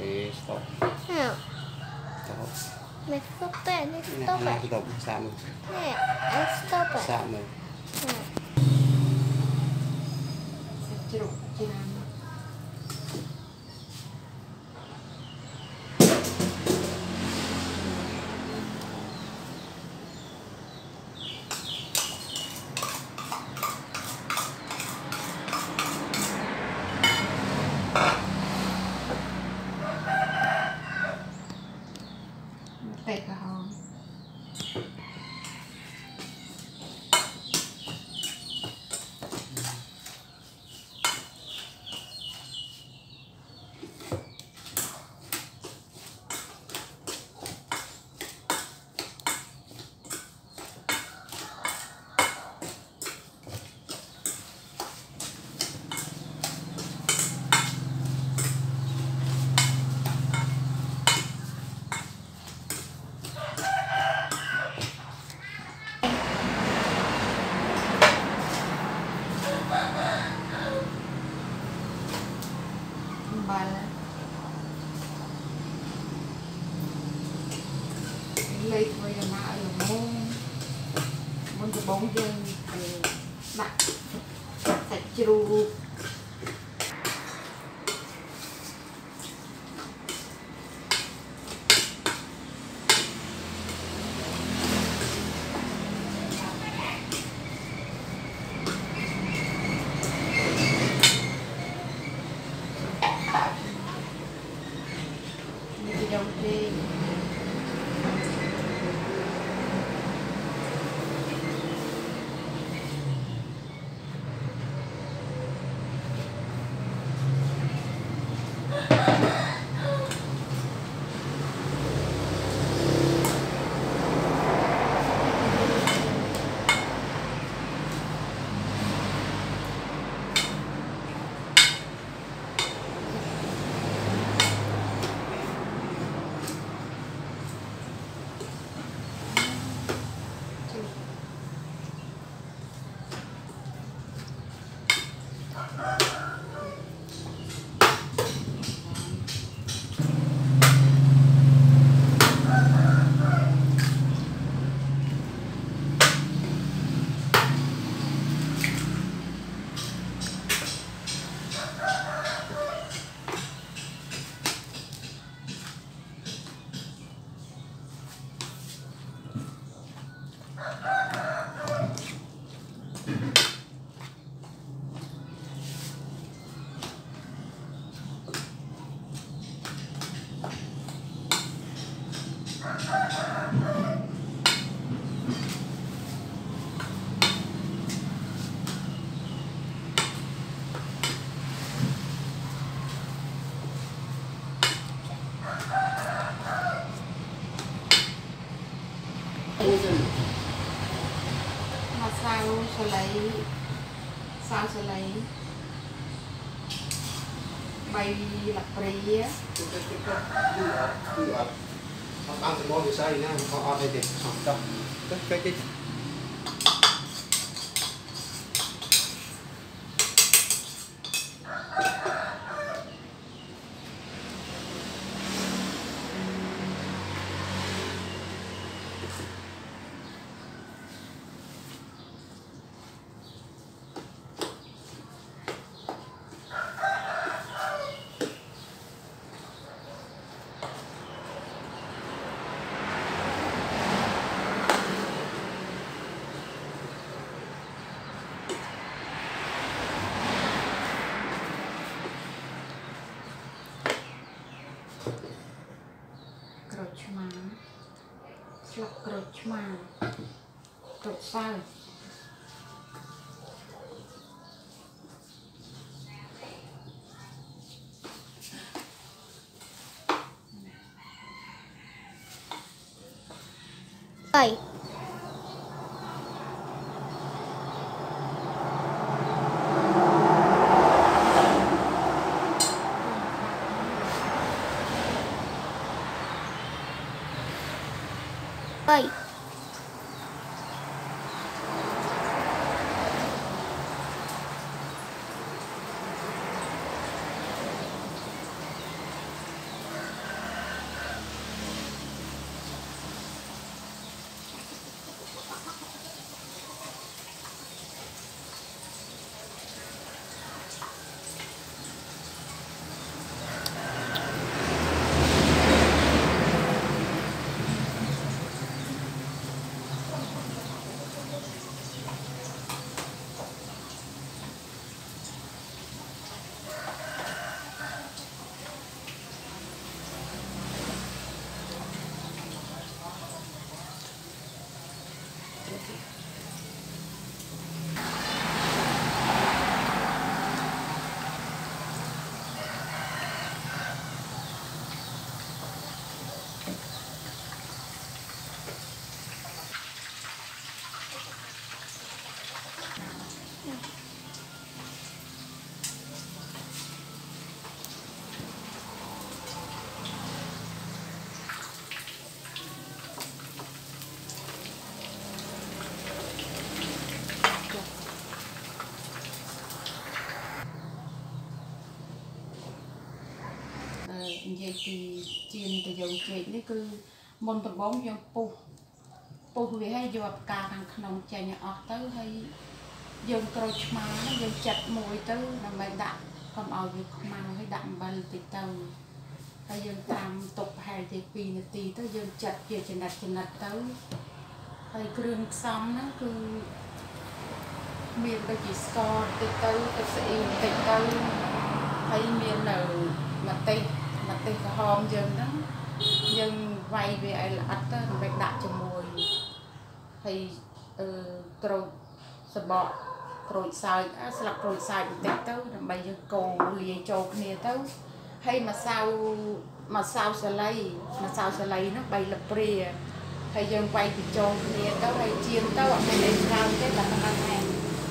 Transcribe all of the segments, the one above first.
stop. Stop. Mày stop đây, mày stop Này, vậy. stop, xả mình. Nè, anh stop vậy. Xả mình. Chụp trên tẹt cả hòn bala lấy thôi mà ở môn cái bóng dân đặt sạch chru đầu tiên mà sao sẽ lấy bay lạc bì á Họ ăn thì ngon thì sao nha, họ ăn thì xong cái slap crush mà crush sao Ơi. Ơi. និយាយពីជាងទៅយើងចេកនេះគឺមុនដំបូងយើងពុះវាឲ្យយកផ្កាខាងក្នុងចេញអស់ទៅហើយយើងក្រូចឆ្មាហ្នឹងយើងចាត់មួយទៅដើម្បីដាក់កុំឲ្យវាខ្មៅហើយដាក់អំបិលតិចទៅហើយយើងត្រាំទុកប្រហែលជា2នាទីទៅយើងចាត់ជាចំណិតទៅហើយគ្រឿងផ្សំហ្នឹងគឺមានដូចជាស្ករតិចទៅទឹកស្អ៊ីវតិចទៅហើយមាននៅម្ទេសក្រហមយើងហ្នឹងយើងវាយវាឲ្យល្អិតទៅដើម្បីដាក់ជាមួយហើយក្រូចសបកក្រូចសើចស្លឹកក្រូចសើចបន្តិចទៅដើម្បីយើងកូរលាយចូលគ្នាទៅហើយម្សៅសាលីហ្នឹង3លឹកព្រាហើយយើងវាយបញ្ចូលគ្នាទៅហើយចៀនទៅអត់មានអីច្រើនទេតែប៉ុណ្ណឹងឯង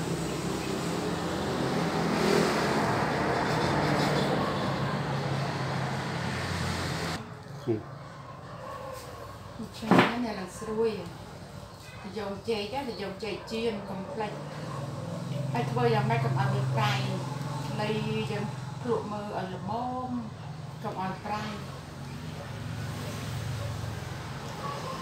ឆ្ងាញ់ណាស់ឡើងស្រួយទៅយកចេកទៅយកចេកចៀនកុំភ្លេចហើយធ្វើយ៉ាងម៉េចកុំឲ្យវាប្រៃនៃយើងភ្លក់មើលឲ្យល្មមកុំឲ្យប្រៃ